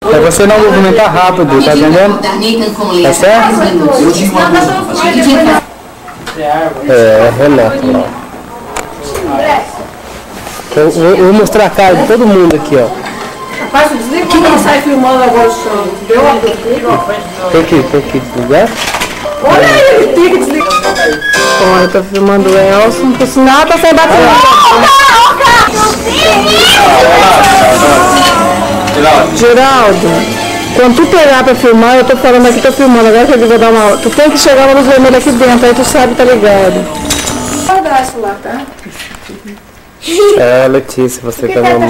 É você não movimentar rápido, tá entendendo? Tá certo? Renato lá. Eu vou mostrar a cara de todo mundo aqui, ó. Rapaz, desliga que não sai filmando agora o som. Deu uma Tem que desligar? Olha aí, ele tem que desligar. Bom, eu tô filmando o Elson, por sinal tá sem bateria. Geraldo, quando tu pegar pra filmar, eu tô falando aqui, tô filmando, agora que eu vou dar uma... Tu tem que chegar uma luz vermelha aqui dentro, aí tu sabe, tá ligado. Um abraço lá, tá? É, Letícia, você tá mamãe.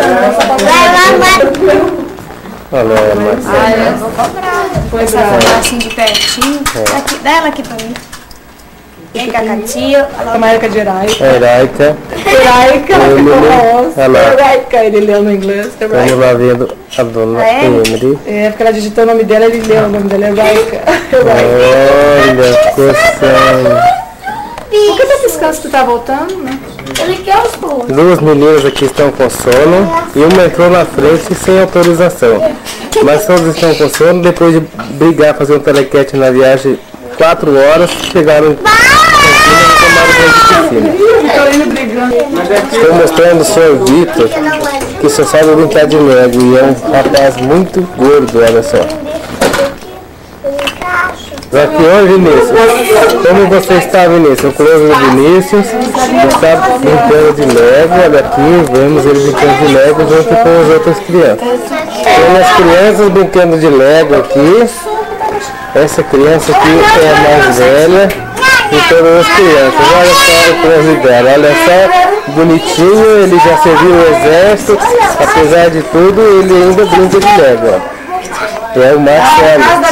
Olha, eu vou cobrar. Foi assim de pertinho. Aqui, dá ela aqui pra mim. Vem cá, Catia. Como é que é de Heraica? Heraica. Heraica, Olha lá. Heraica, ele leu no inglês. Vamos lá vendo a dona Emily. É, porque ela digitou o nome dela, ele leu o nome dela, Heraica. Olha, coçando. Por que tá piscando se tu tá voltando, né? Ele quer os pulos. Duas meninas aqui estão com sono e uma entrou na frente sem autorização. Mas todas estão com sono, depois de brigar, fazer um telequete na viagem 4 horas, chegaram e tomaram banho de piscina. Estou mostrando o senhor Vitor, que só sabe brincar de Lego e é um rapaz muito gordo, olha só. Aqui, ô Vinícius, como você está, Vinícius? O close do Vinícius está brincando de Lego, olha aqui, vemos ele brincando de Lego junto com as outras crianças. Tem as crianças brincando de Lego aqui, essa criança aqui é a mais velha de todas as crianças, olha só o close dela, olha só, bonitinho, ele já serviu o exército, apesar de tudo, ele ainda brinca de Lego, ó. É o Marcelo. A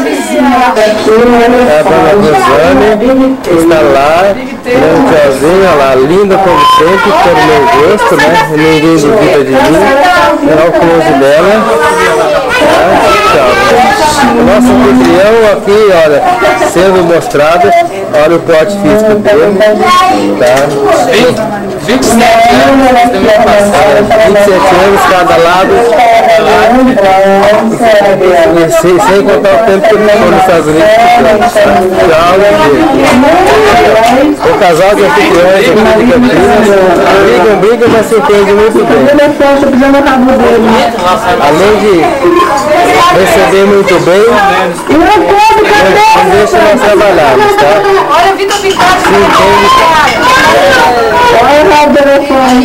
dona Rosane está lá, dando tchauzinho, lá, linda como sempre, pelo meu gosto, né? Ninguém duvida de mim. É o close dela. Tchau. O nosso anfitrião aqui, olha, sendo mostrado, olha o pote físico dele. Tá? 27 anos cada lado. Sem contar o tempo que ele ficou nos Estados Unidos. O casal de anfitriões aqui de Campinas brigam, mas se entende muito bem. Além de receber muito bem, não deixa nós trabalharmos, tá? Olha o Vitor pintado. Olha o telefone.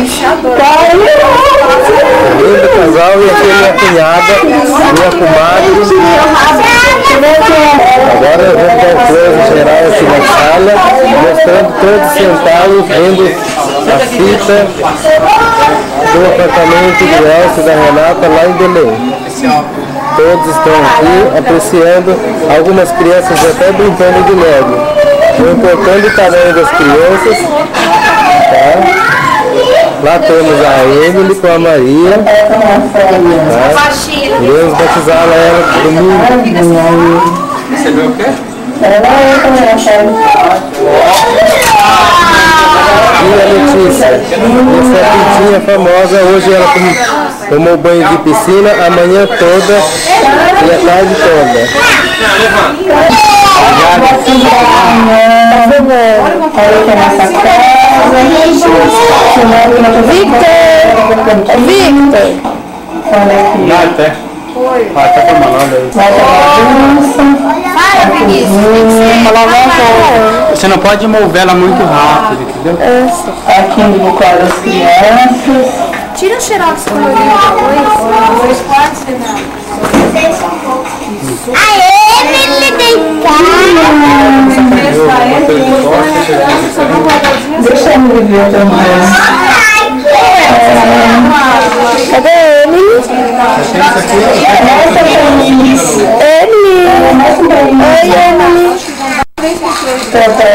Lindo casal e aqui minha cunhada, minha comadre. Agora eu vou dar um close geral aqui na sala, mostrando todos sentados, vendo a fita do apartamento do Elcio e da Renata lá em Belém. Todos estão aqui apreciando, algumas crianças até brincando de Lego. Não importando o tamanho das crianças, tá? Lá temos a Emily com a Maria. Tá? Vamos batizar ela domingo. Você viu o quê? E a Letícia, essa pintinha famosa, hoje ela tomou banho de piscina a manhã toda e a tarde toda. Victor! Nada. Tá tomando aí. Você não pode mover ela muito rápido, entendeu? Aqui no quadro das crianças. Tira o xerox colorido depois. 2 quartos, Renato. Aê, Emily deitada. Deixa eu ver o tamanho. Cadê ele? Emily. Oi, Emily.